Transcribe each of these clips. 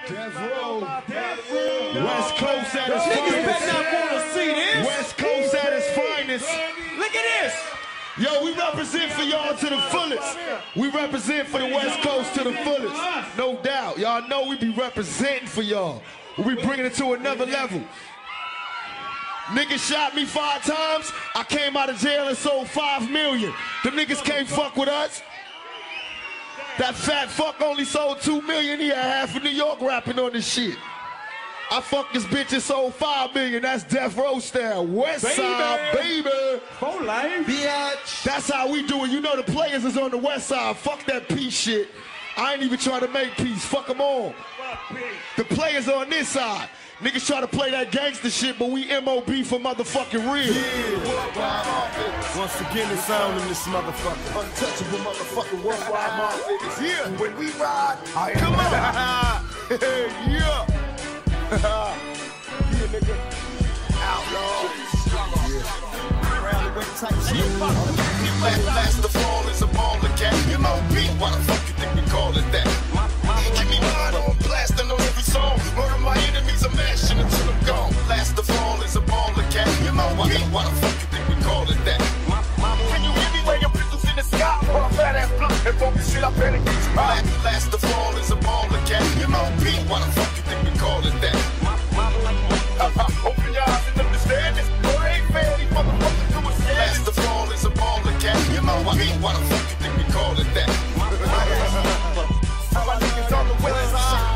Death Row. West Coast at its finest. Niggas better not want to see this. West Coast at its finest. Look at this. Yo, we represent for y'all to the fullest. We represent for the West Coast to the fullest. No doubt. Y'all know we be representing for y'all. We be bringing it to another level. Niggas shot me 5 times. I came out of jail and sold 5 million. Them niggas can't fuck with us. That fat fuck only sold 2 million. He had half of New York rapping on this shit. I fucked this bitch and sold 5 million. That's Death Row style. West side, baby. For life. Bitch. That's how we do it. You know the players is on the west side. Fuck that peace shit. I ain't even trying to make peace. Fuck them all. The players on this side. Niggas try to play that gangster shit, but we MOB for motherfucking real. Yeah. Once again, it's sound in this motherfucker. Untouchable motherfucking worldwide mob niggas. Yeah. When we ride, I am. Come on. Yeah. Yeah, nigga. Outlaw. Round the way type shit. Last of all is a ball of cat. MOB, why the fuck you think we call it that? Give me mine on blast and on every song. Murder my enemies, I'm mashing until I'm gone. Last of all is a ball of cat. MOB, why the fuck you think we call it that? Can you hear me when your pistols in the sky? Or a fat ass blunt and focus shit up in it. Last of all is a ball of cat. MOB, why the fuck you think we call it that? Open your eyes and understand this. Boy, ain't fair, these motherfuckers do it. Last of all is a ball of cat. MOB, why the fuck you think we call it that? My niggas on the west side.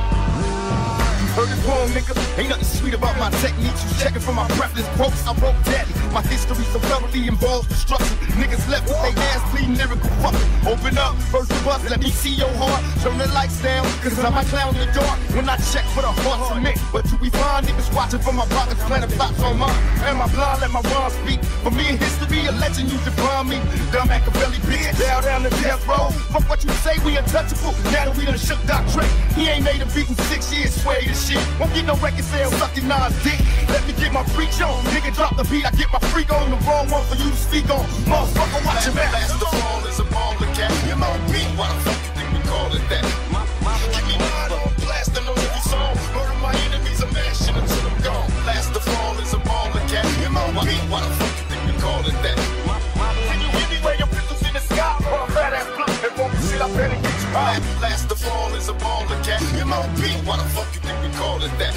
Heard it wrong, nigga. Ain't nothing sweet about my techniques. You checking for my preference quotes. I wrote deadly. My history so thoroughly involves destruction. Niggas left with they ass bleeding lyrical fucking. Open up, first of us, let me see your heart. Turn the lights down, cause I might clown in the dark. When I check for the hearts of men. But you be fine, niggas watching for my pockets, planting plots on mine. Am I blind? Let my rhymes speak. For me in history, a legend you define me. Dumb Machiavelli bitch, down to death row. Fuck what you say, we untouchable. Now that we done shook Doc Dre. He ain't made a beat in 6 years, sway this shit. Won't get no record sales, sucking Nas dick. Let me get my freak on. Nigga drop the beat, I get my freak on. The wrong one for you to speak on. Motherfucker, watch your back. Last of all is a ball of cat. MOB, why the fuck you think we call it that? Give me mine on blast and on every song. Murder my enemies, I'm mashing until I'm gone. Last of all is a ball of cat. MOB, why the fuck you think we call it that? Can you hear me when your pistols in the sky? Or a fat ass blunt and focus shit up in it. Last of all is a ball of cat. MOB, why the fuck you think we call it that?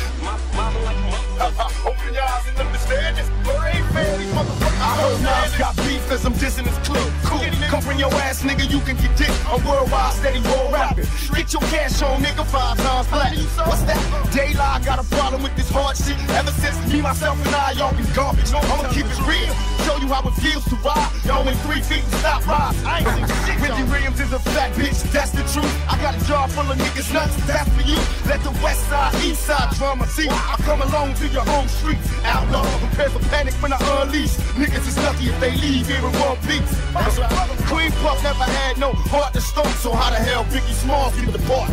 Open your eyes and understand this. Boy, ain't fair, these motherfuckers. I heard Nas got beef cause I'm dissing his clip. Cool, come bring your ass, nigga, you can get dick. I'm worldwide, steady, war rapping. Get your cash on, nigga, 5 times flat. What's that? Daylight got a problem with this hard shit. Ever since me, myself, and I, y'all been garbage. I'ma keep it real, show you how it feels to ride. Y'all in 3 feet and stop rise. I ain't seen shit. Wendy Williams is a fat bitch, that's the truth. I got a jar full of niggas nuts, that's for you. Let the west side, east side drama see. I come along to your home streets. Outlaw, prepare for panic when I unleash. Niggas is lucky if they leave here in one piece. Queen Puff never had no heart to start, so how the hell Biggie Smalls get the part?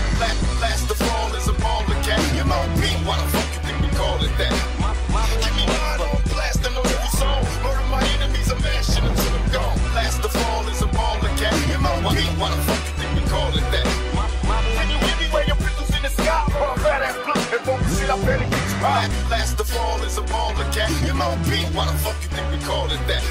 Last of all is a ball of cat. MOB, why the fuck you think we call it that? Give me mine on blast and on every song. Murder my enemies, I'm mashing until I'm gone. Last of all is a ball of cat. MOB, why the fuck you think we call it that? Can you hear me when your pistols in the sky? Or a fat ass blunt and focus shit up in it. Last of all is a ball of cat. MOB, why the fuck you think we call it that?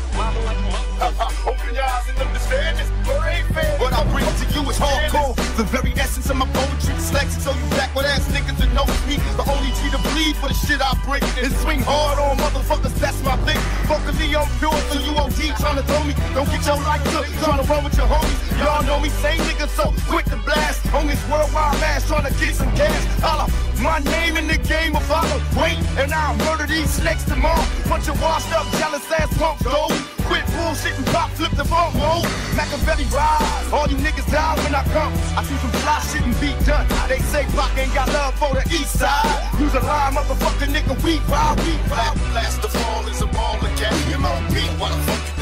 Open your eyes and understand this. Boy, ain't fair. What I bring to you is hardcore. The very essence of my poetry. Dyslexic, so you backward ass niggas that know me. The only G to bleed for the shit I bring is swing hard on motherfuckers, that's my thing. Vocally I'm pure, so you OD trying to throw me. Don't get your life took, trying to run with your homies. Y'all know me, same niggas so quick to blast. On this worldwide mass, trying to get some gas. Holla, my name in the game of follow. Wait, and I'll murder these snakes tomorrow. Bunch of washed up, jealous ass punks go. Quit bullshit and pop, flip the phone, mode. Machiavelli rise, all you niggas die when I come. I see some fly shit and beat done. They say Pac ain't got love for the east side. Use a line, motherfucker, nigga, we ride. Last of all is a ball of cat. MOB, why the fuck